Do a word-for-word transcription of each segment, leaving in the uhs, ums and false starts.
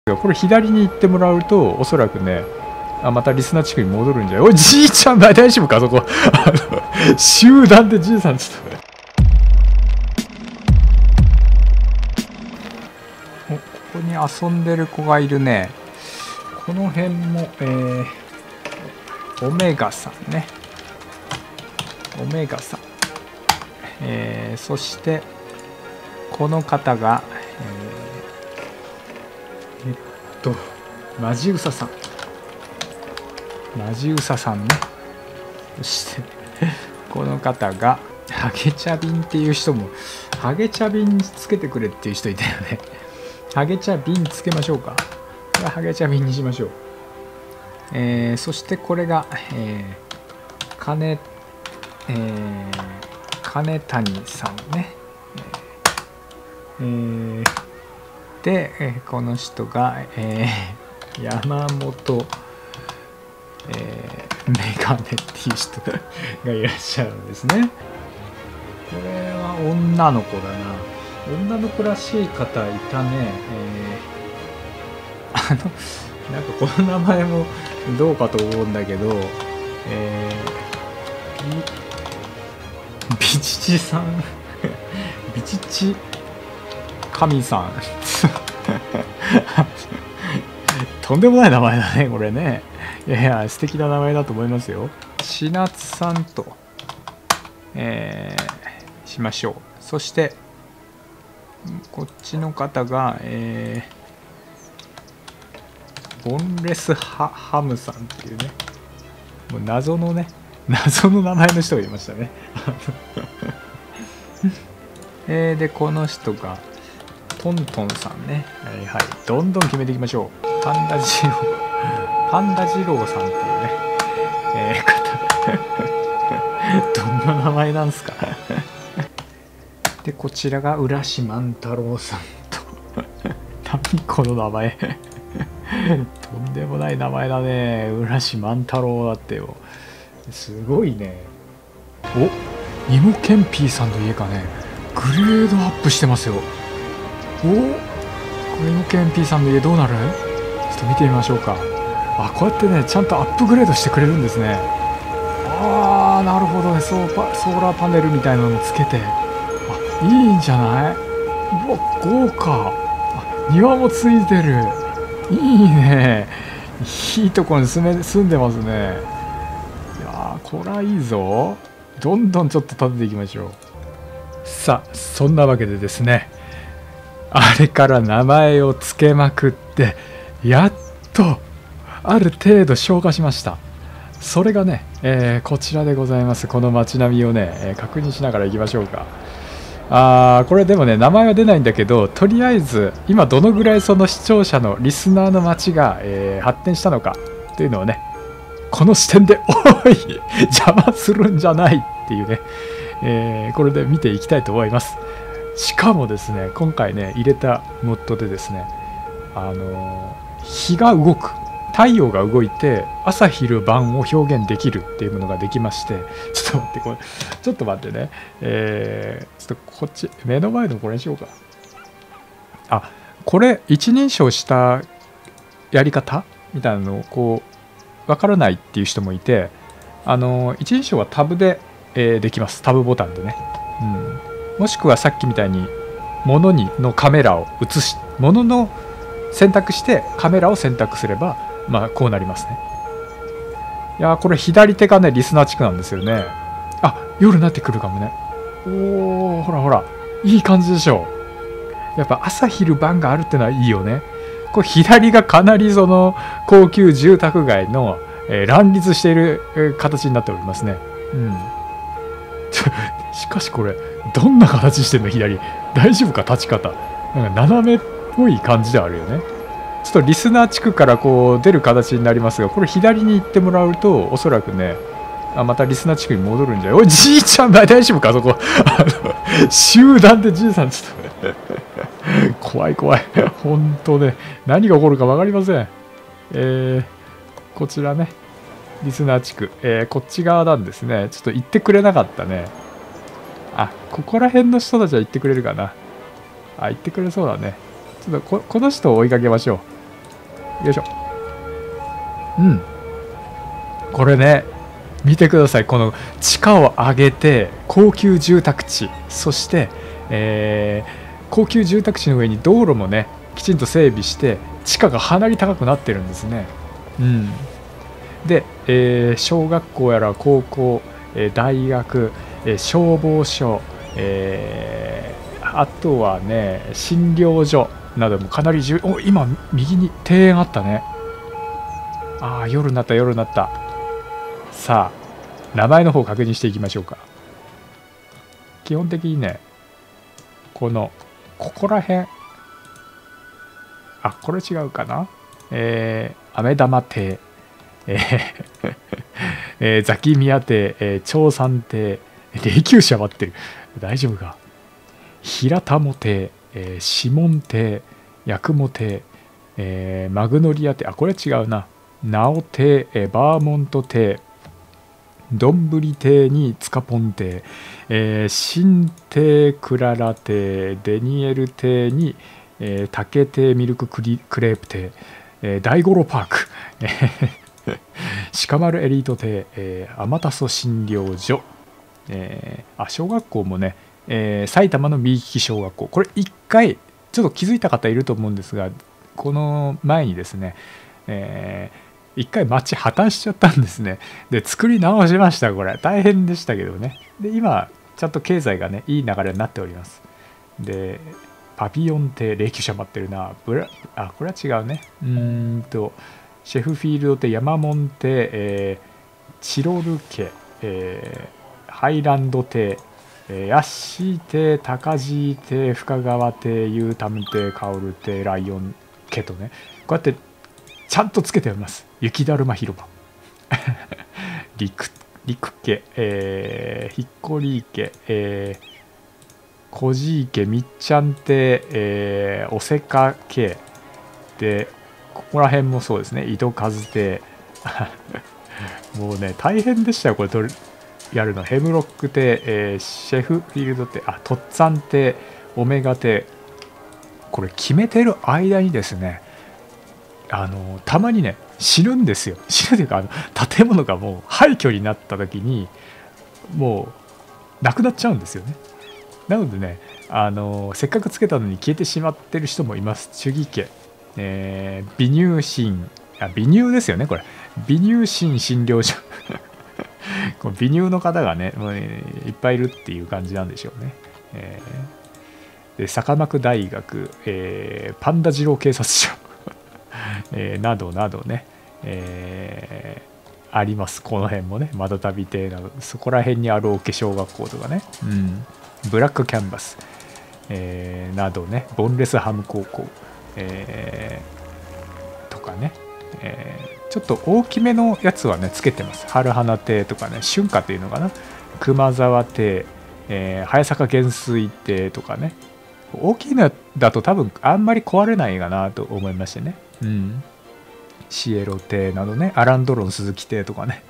これ左に行ってもらうとおそらくね、あまたリスナー地区に戻るんじゃない。おいじいちゃん大丈夫かそこ。あの集団でじいさんちょっとね。お、ここに遊んでる子がいるね。この辺も、えー、オメガさんね。オメガさん。えー、そしてこの方が、えー、えっとマジウサさん。マジウサさんね。そしてこの方がハゲチャビンっていう人も、ハゲチャビンつけてくれっていう人いたよね。ハゲチャビンつけましょうか。これはハゲチャビンにしましょう。えー、そしてこれが、えー、金、えー、金谷さんね。えー、で、えー、この人が、えー、山本、えー、メガネっていう人がいらっしゃるんですね。これは女の子だな。女の子らしい方いたね。えー、あのなんかこの名前もどうかと思うんだけど、えー、ビチチさんビチチ神さんとんでもない名前だねこれね。いやいや素敵な名前だと思いますよ。千夏さんと、えー、しましょう。そしてこっちの方が、えー、ボンレスハハムさんっていうね、もう謎のね謎の名前の人がいましたね。えー、でこの人がトントンさんね。はいはい、どんどん決めていきましょう。パンダジローパンダジローさんっていうね、えー、方どんな名前なんすか。でこちらが浦島万太郎さんと何この名前とんでもない名前だね。浦島万太郎だってよ。すごいね。お、イモケンピーさんの家がねグレードアップしてますよ。お、これイモケンピーさんの家どうなる？ちょっと見てみましょうか。あ、こうやってねちゃんとアップグレードしてくれるんですね。あーなるほどね。ソーパソーラーパネルみたいなのつけて、あ、いいんじゃない？うわ豪華。あ、庭もついてる。いいね。いいところに住め住んでますね。いやーこれはいいぞ。どんどんちょっと建てていきましょう。さあそんなわけでですね、あれから名前を付けまくってやっとある程度消化しました。それがね、えー、こちらでございます。この街並みをね、えー、確認しながら行きましょうか。あーこれでもね名前は出ないんだけど、とりあえず今どのぐらいその視聴者のリスナーの街が、えー、発展したのかっていうのをね、この視点でおい邪魔するんじゃないっていうね、えー、これで見ていきたいと思います。しかもですね今回ね入れたモッドでですね、あのー、日が動く、太陽が動いて朝昼晩を表現できるっていうものができまして、ちょっと待ってこれちょっと待ってね、えー、ちょっとこっち目の前のこれにしようか。あ、これ一人称したやり方みたいなのをこうわからないっていう人もいて、あのー、一人称はタブで、えー、できます。タブボタンでね、うん、もしくはさっきみたいに物にのカメラを映し物の選択してカメラを選択すればまあこうなりますね。いやーこれ左手がねリスナー地区なんですよね。あ、夜になってくるかもね。おーほらほらいい感じでしょう。やっぱ朝昼晩があるってのはいいよね。これ左がかなりその高級住宅街の、えー、乱立している、えー、形になっておりますね。うんしかしこれどんな形してんの左。大丈夫か立ち方。なんか斜めっぽい感じであるよね。ちょっとリスナー地区からこう出る形になりますが、これ左に行ってもらうとおそらくね、あまたリスナー地区に戻るんじゃない。おいじいちゃん大丈夫かそこ。あの集団でじいさんちょっと怖い怖い本当ね、何が起こるか分かりません。えー、こちらねリスナー地区、えー、こっち側なんですね。ちょっと行ってくれなかったね。あ、ここら辺の人たちは行ってくれるかな。あ、行ってくれそうだね。ちょっと こ, この人を追いかけましょよいしょ。うん。これね、見てください。この地価を上げて高級住宅地、そして、えー、高級住宅地の上に道路もねきちんと整備して地価がかなり高くなってるんですね。うん、で、えー、小学校やら高校、えー、大学、えー、消防署、えー、あとはね診療所などもかなり重お今右に庭園あったね。ああ夜になった夜になった。さあ名前の方確認していきましょうか。基本的にねこのここら辺、あこれ違うかな、えー、飴玉亭、えーえー、ザキミヤ亭、えー、長山亭、霊柩車待ってる大丈夫か、平田も亭、えー、指紋亭、八雲亭、えー、マグノリア亭、あこれ違うな、直亭、えー、バーモント亭、どんぶり亭につかぽん亭、えー、新亭クララ亭、デニエル亭に、えー、竹亭ミルククリクレープ亭、えー、大五郎パーク、鹿丸エリート亭、えー、天達診療所、えー、あ小学校もね、えー、埼玉の右利き小学校、これいっかいちょっと気づいた方いると思うんですが、この前にですね、えー一回町破綻しちゃったんですね。で作り直しました。これ大変でしたけどね。で今ちゃんと経済がねいい流れになっております。でパビヨン亭、霊柩車待ってるな、ブラあこれは違うね、うーんとシェフフィールド亭、山門亭、えー、チロル家、えー、ハイランド亭、えー、ヤッシー亭、高地亭、深川亭、ユータム亭、カオル亭、ライオン家とねこうやってちゃんとつけております。雪だるま広場陸陸家、えー、ひっこり家、えー、小じ家、みっちゃん亭、えー、おせか家で、ここら辺もそうですね、井戸和亭もうね大変でしたよこれとやるの。ヘムロック亭、えー、シェフフィールド亭、あトッツァン亭、オメガ亭、これ決めてる間にですね、あのたまにね死ぬんですよ。死ぬというかあの建物がもう廃墟になった時にもうなくなっちゃうんですよね。なのでねあのせっかくつけたのに消えてしまってる人もいます。中義家、えー、微乳診あ微乳ですよねこれ、微乳診診療所この微乳の方がねもうねいっぱいいるっていう感じなんでしょうね。えー、で坂幕大学、えー、パンダ二郎警察署えー、などなどね、えー、あります。この辺もねまだ旅亭などそこら辺にあるお化小学校とかね、うん、ブラックキャンバス、えー、などねボンレスハム高校、えー、とかね、えー、ちょっと大きめのやつはねつけてます。春花亭とかね春夏っていうのかな、熊沢亭、えー、早坂元帥亭とかね、大きいのだと多分あんまり壊れないかなと思いましてね。うん、シエロ亭などね、アランドロン鈴木亭とかね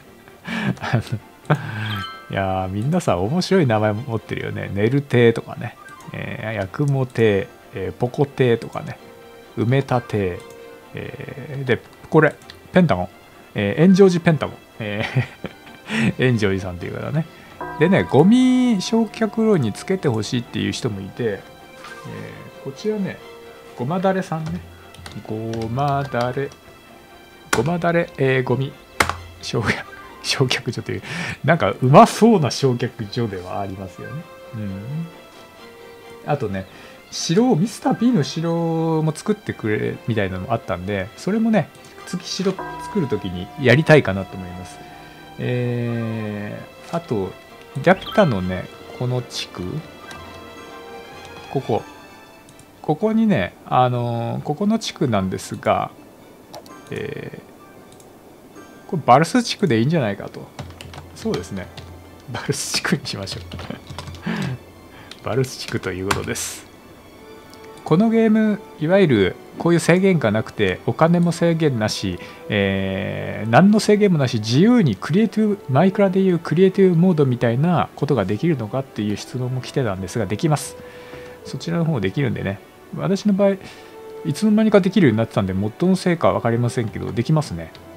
いやーみんなさ面白い名前持ってるよね。ネル亭とかね、えー、ヤクモ亭、えー、ポコ亭とかね、梅田亭、えー、でこれペンタゴン、えー、炎上寺ペンタゴン、えー、炎上寺さんっていう方ね。でねゴミ焼却炉につけてほしいっていう人もいて、えー、こちらねごまだれさんね、ごまだれごまだれ、えー、ゴミ焼却焼却所というなんかうまそうな焼却所ではありますよね。うん、あとね城、ミスター B の城も作ってくれみたいなのもあったんで、それもね次城作るときにやりたいかなと思います。えー、あとギャピタのねこの地区、ここここにねあのー、ここの地区なんですが、えー、これバルス地区でいいんじゃないかと。そうですねバルス地区にしましょうバルス地区ということです。このゲームいわゆるこういう制限がなくてお金も制限なし、えー、何の制限もなし自由にクリエイティブマイクラでいうクリエイティブモードみたいなことができるのかっていう質問も来てたんですが、できます。そちらの方できるんでね、私の場合いつの間にかできるようになってたんで、モッドのせいか分かりませんけど、できますね。うん。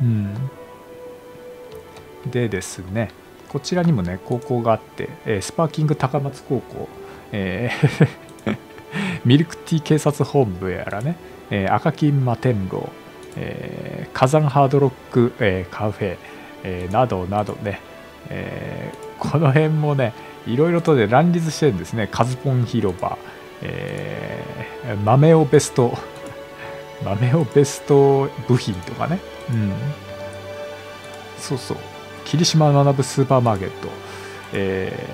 でですね、こちらにもね、高校があって、えー、スパーキング高松高校、えー、ミルクティー警察本部やらね、えー、赤金摩天楼、えー、火山ハードロック、えー、カフェ、えー、などなどね、えー、この辺もね、いろいろとで乱立してるんですね。カズポン広場、えー、豆をベスト、豆をベスト部品とかね。うん。そうそう。霧島学スーパーマーケット。え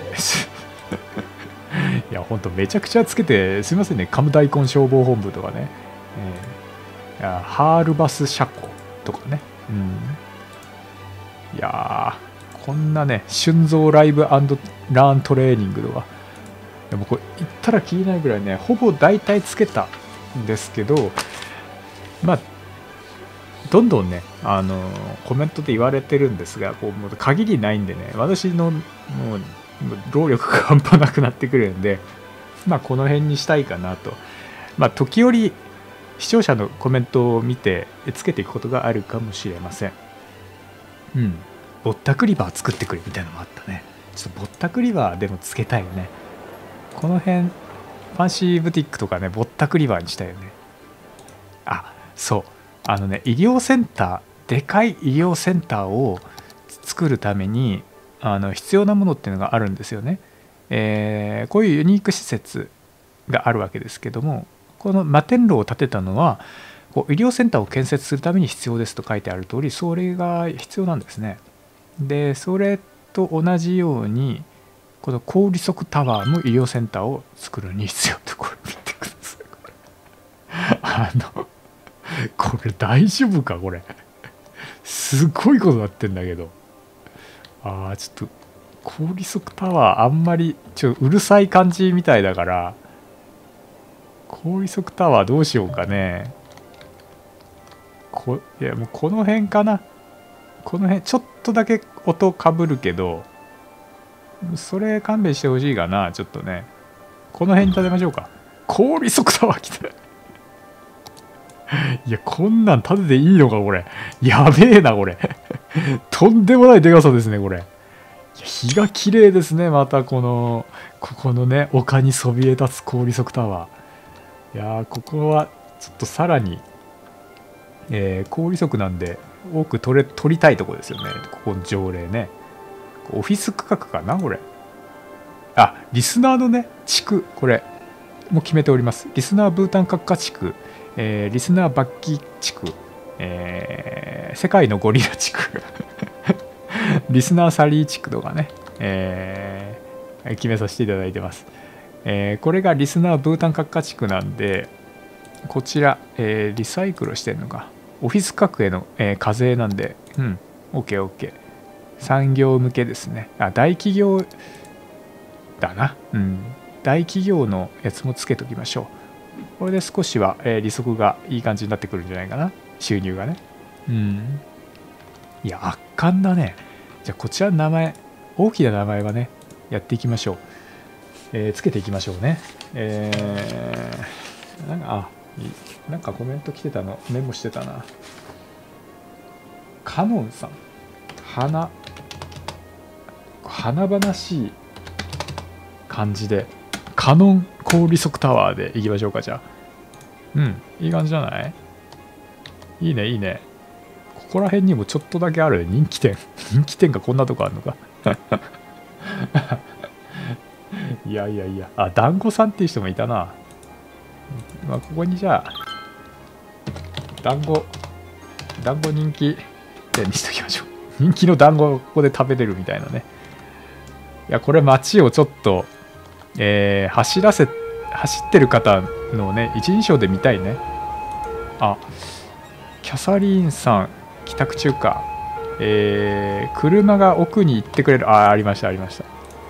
ー、いや、ほんとめちゃくちゃつけて、すいませんね。カム大根消防本部とかね。えー、いやハールバス車庫とかね。うん。いやー、こんなね、春蔵ライブ&ラーントレーニングとか。でもこれ言ったら気になるぐらいね、ほぼ大体つけたんですけど、まあ、どんどんね、あのコメントで言われてるんですが、こうもう限りないんでね、私のもう労力が半端なくなってくるんで、まあこの辺にしたいかなと。まあ時折視聴者のコメントを見てつけていくことがあるかもしれません。うん。ぼったくりバー作ってくれみたいなのもあったね。ちょっとぼったくりバーでもつけたいよね。この辺、ファンシーブティックとかね、ぼったくりバーにしたいよね。あ、そう。あのね、医療センター、でかい医療センターを作るためにあの必要なものっていうのがあるんですよね。えー、こういうユニーク施設があるわけですけども、この摩天楼を建てたのはこう医療センターを建設するために必要ですと書いてある通り、それが必要なんですね。で、それと同じようにこの高利息タワーも医療センターを作るに必要って、これ見てください。あのこれ大丈夫かこれ。すごいことなってんだけど。ああ、ちょっと高利息タワーあんまりちょっとうるさい感じみたいだから、高利息タワーどうしようかね。こいやもうこの辺かな。この辺ちょっとだけ音かぶるけど、それ勘弁してほしいかな。ちょっとね、この辺に建てましょうか。高利息タワー来た。いや、こんなん建てていいのかこれ。やべえなこれ。とんでもないでかさですねこれ。いや、日が綺麗ですね。またこのここのね、丘にそびえ立つ高利息タワー。いやー、ここはちょっとさらに、えー、高利息なんで多く取れ取りたいところですよね。ここの条例ね。オフィス区画かなこれ。あ、リスナーのね地区、これも決めております。リスナーブータン閣下地区、えー、リスナーバッキー地区、えー、世界のゴリラ地区リスナーサリー地区とかね、えー、決めさせていただいてます。えー、これがリスナーブータン閣下地区なんで、こちら、えー、リサイクルしてるのか。オフィス区画への、えー、課税なんで、うん、OKOK。産業向けですね。あ、大企業だな。うん。大企業のやつもつけときましょう。これで少しは、えー、利息がいい感じになってくるんじゃないかな。収入がね。うん。いや、圧巻だね。じゃあ、こちらの名前、大きな名前はね、やっていきましょう。えー、つけていきましょうね。えー、なんか、あ、なんかコメント来てたの、メモしてたな。カノンさん。花、華々しい感じで、カノン高利息タワーでいきましょうか、じゃあ。うん、いい感じじゃない？いいね、いいね。ここら辺にもちょっとだけあるね、人気店。人気店がこんなとこあるのか。いやいやいや、あ、団子さんっていう人もいたな。まあ、ここにじゃあ、団子、団子人気店にしときましょう。人気の団子をここで食べれるみたいなね。いや、これ街をちょっと、えー、走らせ、走ってる方のね、一人称で見たいね。あ、キャサリーンさん、帰宅中か。えー、車が奥に行ってくれる。あ、ありました、ありました。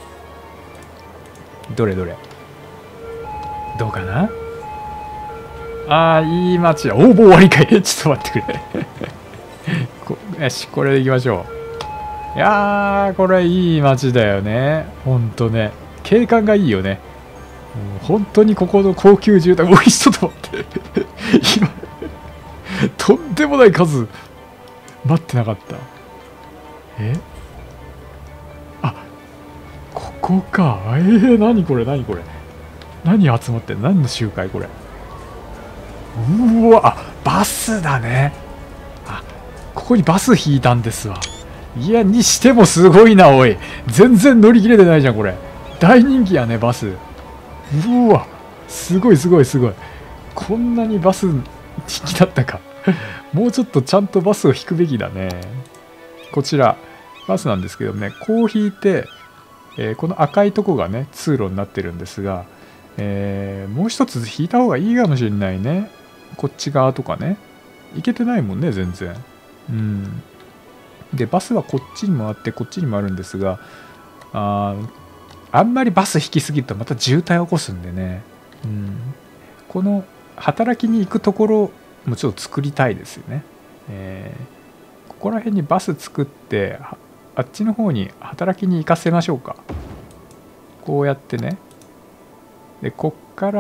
どれどれ。どうかな。あー、いい街だ。おお、もう終わりかい。ちょっと待ってくれ。こよし、これでいきましょう。いやー、これいい街だよね。ほんとね。景観がいいよね。もう本当にここの高級住宅、おい、ちょっと待って。 今とんでもない数待ってなかった。えあここか。えー、何これ何これ何集まってん何の集会これ。うわあバスだね。あここにバス引いたんですわ。いやにしてもすごいなおい。全然乗り切れてないじゃんこれ。大人気やねバス。うわすごいすごいすごい。こんなにバス人気だったかもうちょっとちゃんとバスを引くべきだね。こちらバスなんですけどね、こう引いて、えー、この赤いとこがね通路になってるんですが、えー、もう一つ引いた方がいいかもしれないね。こっち側とかね行けてないもんね全然。うんでバスはこっちにもあってこっちにもあるんですが、ああんまりバス引きすぎるとまた渋滞を起こすんでね、うん、この働きに行くところもちょっと作りたいですよね。えー、ここら辺にバス作ってあっちの方に働きに行かせましょうか。こうやってね。でこっから、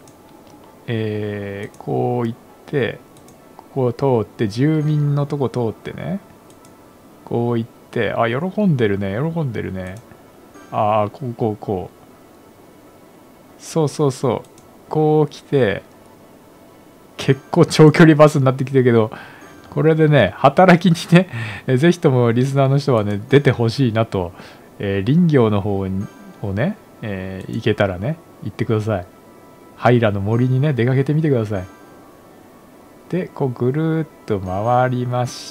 えー、こう行ってここを通って住民のとこ通ってね、こう行ってあ喜んでるね喜んでるね。ああこうこうこうそうそうそうこう来て結構長距離バスになってきてるけど、これでね働きにねぜひともリスナーの人はね出てほしいなと、えー、林業の方をね、えー、行けたらね行ってください。ハイラの森にね出かけてみてください。でこうぐるーっと回りまして、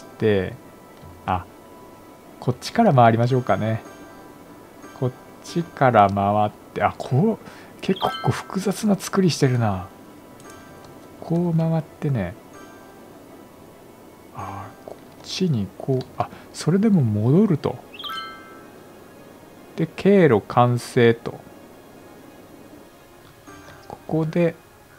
あこっちから回りましょうかね。こっちから回って、あこう結構こう複雑な作りしてるな。こう回ってね、あこっちにこうあそれでも戻ると。で経路完成と。ここで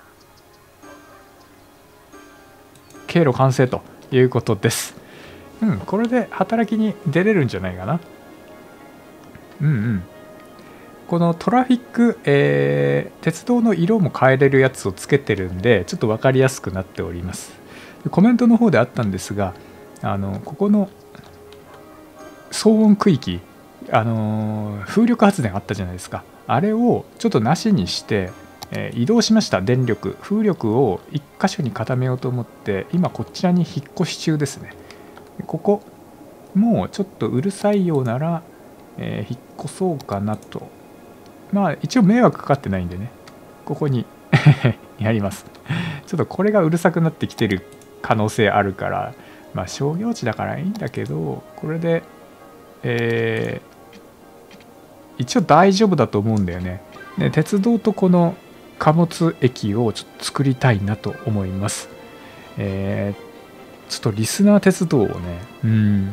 経路完成ということです。うんこれで働きに出れるんじゃないかな。うんうんこのトラフィック、えー、鉄道の色も変えれるやつをつけてるんでちょっと分かりやすくなっております。コメントの方であったんですが、あのここの騒音区域、あのー、風力発電あったじゃないですか。あれをちょっとなしにして、えー、移動しました。電力風力を一箇所に固めようと思って今こちらに引っ越し中ですね。ここもうちょっとうるさいようなら、えー、引っ越そうかなと。まあ一応迷惑かかってないんでねここにやります。ちょっとこれがうるさくなってきてる可能性あるから、まあ商業地だからいいんだけど、これでえー、一応大丈夫だと思うんだよね。で鉄道とこの貨物駅をちょっと作りたいなと思います。えー、ちょっとリスナー鉄道をねうん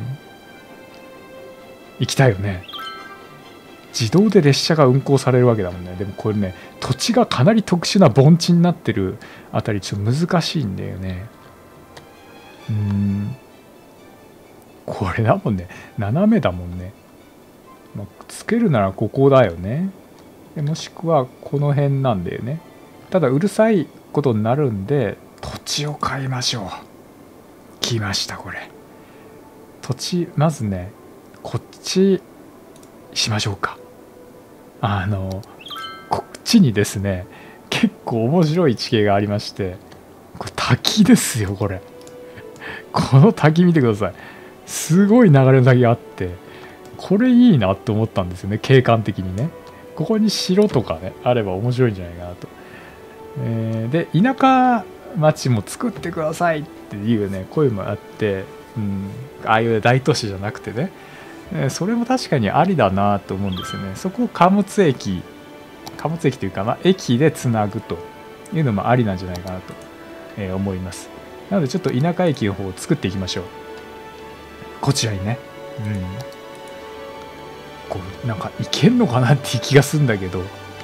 行きたいよね。自動で列車が運行されるわけだもんね。でもこれね土地がかなり特殊な盆地になってるあたりちょっと難しいんだよね。うーんこれだもんね斜めだもんね、まあ、つけるならここだよね。でもしくはこの辺なんだよね。ただうるさいことになるんで土地を買いましょう。来ましたこれ。土地まずねこっちしましょうか。あのこっちにですね結構面白い地形がありまして、これ滝ですよこれ。この滝見てください。すごい流れの滝があって、これいいなって思ったんですよね景観的にね。ここに城とかねあれば面白いんじゃないかなと。えー、で田舎町も作ってくださいっていうね声もあって、うん、ああいう大都市じゃなくてね、それも確かにありだなと思うんですよね。そこを貨物駅貨物駅というか、まあ、駅でつなぐというのもありなんじゃないかなと、えー、思います。なのでちょっと田舎駅の方を作っていきましょう。こちらにね、うん、こうなんか行けんのかなっていう気がするんだけど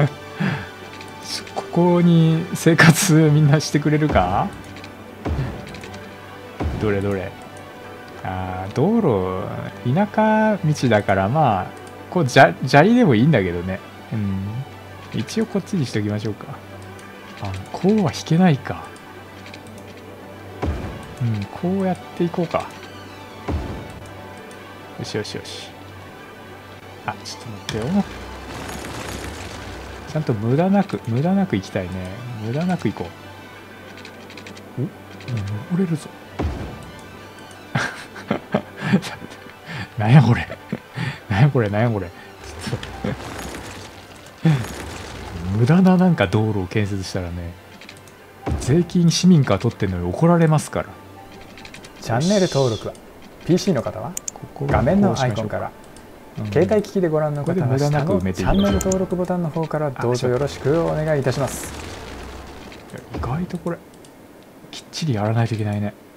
ここに生活みんなしてくれるか。どれどれ。あ道路田舎道だからまあこう砂利でもいいんだけどね、うん、一応こっちにしておきましょうか。あこうは引けないか。 うんこうやっていこうか。よしよしよし。あちょっと待ってよ。ちゃんと無駄なく無駄なく行きたいね。無駄なく行こう。お登れるぞ。なんやこれ。なんやこれなんやこれ。ちょっと無駄ななんか道路を建設したらね、税金市民から取ってんのに怒られますから。 チャンネル登録は ピーシー の方は画面のアイコンから、うん、携帯機器でご覧の方は下のチャンネル登録ボタンの方からどうぞよろしくお願いいたします。 意外とこれきっちりやらないといけないね。